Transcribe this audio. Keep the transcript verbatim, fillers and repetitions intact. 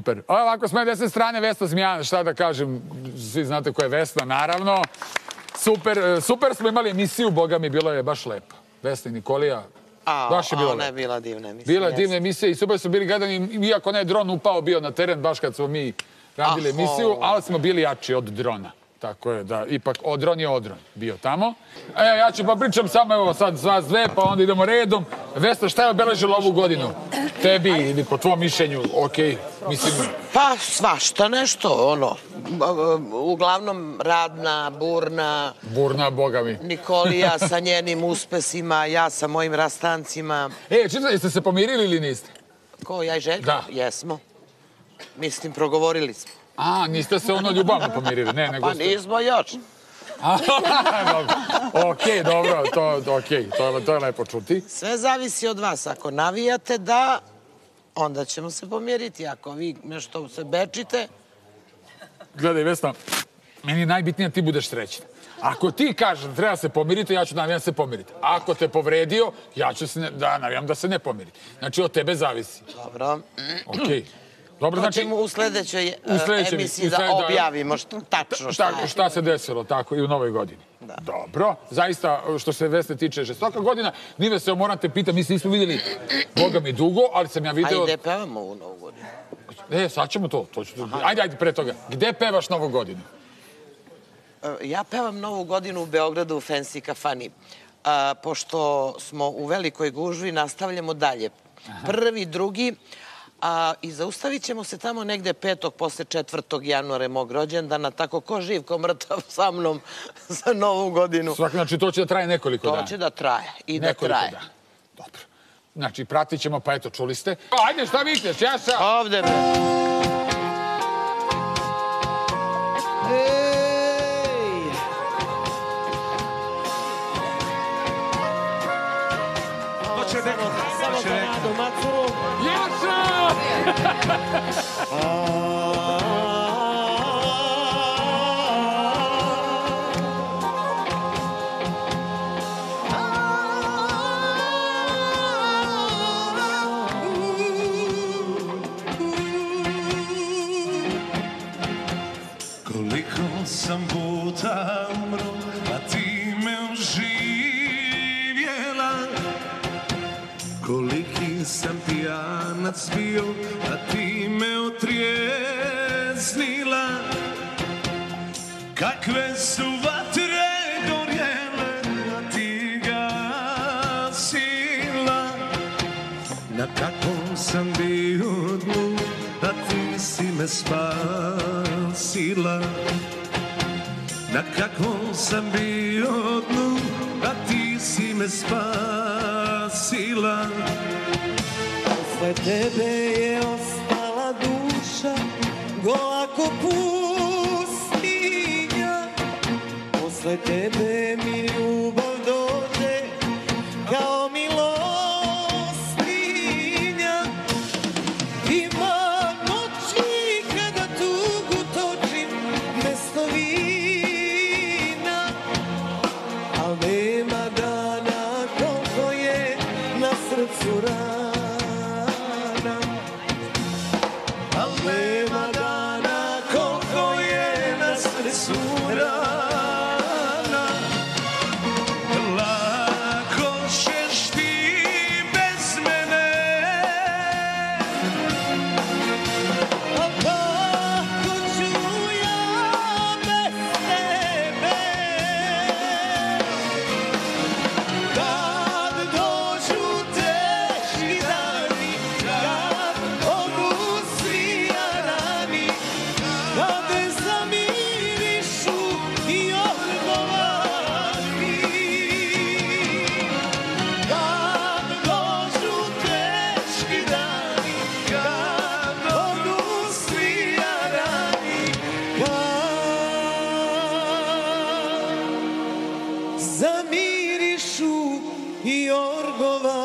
Super. Ovako, s moje desne strane Vesna Zmijanac, šta da kažem, svi znate ko je Vesna, naravno. Super, super smo imali emisiju, boga mi, bilo je baš lepo. Vesna i Nikolija, baš je bilo lepo. Ona je bila divna emisija. Bila je divna emisija i super su bili gledani, iako ne je dron upao bio na teren, baš kad smo mi radili emisiju, ali smo bili jači od drona. Tako je, da, ipak odron je odron bio tamo. E, ja ću pa pričam samo, evo sad sva zve, pa onda idemo redom. Vesna, šta je obeležilo ovu godinu? Tebi ili po tvom mišljenju, okej, mislim... Pa svašta nešto, ono, uglavnom radna, burna... Burna, boga mi. Nikolija sa njenim uspesima, ja sa mojim rastancima. E, čita, jeste se pomirili ili niste? Ko, ja i Željko? Da. Jesmo. Mislim, progovorili smo. A, niste se ono ljubavno pomirili, ne, nego Pa ste... nismo još. Okej, dobro, to okej, to je lepo čuti. Sve zavisi od vas. Ako navijate da, onda ćemo se pomiriti. Ako vi nešto se bečite... Gledaj, Vesna, meni je najbitnije da ti budeš srećna. Ako ti kažeš da treba se pomiriti, ja ću navijam da se pomiriti. Ako te povredio, ja ću da navijam da se ne pomiriti. Znači, od tebe zavisi. Dobro. Okej. Dobro, znači... U sledećoj emisiji da objavimo tačno šta je. Šta se desilo, tako, i u novoj godini. Dobro. Zaista, što se Vesne tiče, žestoka godina. Nive se, moram te pitam, mi se nismo vidjeli, boga mi, dugo, ali sam ja video... A i gde pevamo u novu godinu? E, sad ćemo to. Ajde, ajde, pre toga. Gde pevaš novu godinu? Ja pevam novu godinu u Beogradu u Fancy kafani. Pošto smo u velikoj gužvi, nastavljamo dalje. Prvi, drugi... I zaustavit ćemo se tamo negde petog posle četvrtog januara mog rođendana, tako ko živ, ko mrtav sa mnom za novu godinu. Svaki, znači to će da traje nekoliko dana? To će da traje i da traje. Dobro. Znači, pratit ćemo, pa eto, čuli ste. Ajde, šta vikneš, Jaša? Ovde, bre. Samo Kanadu, Macuru. Jaša! Koliko sam puta umro, a ti me oživjela. Koliki sam pijanac bio, a ti me otrijeznila. Kakve su vatre gorjele, a ti gasila. Na kakvom sam bio dnu, a ti si me spasila. Na kakvom sam bio dnu, a ti si me spasila. Posle tebe je ostala duša, gola ko pustinja. Posle tebe mi ljubav dođe kao milostinja. Ima noći kada tugu točim mesto vina, al nema dana koliko je na srcu rana. Zamirišu i orgovani.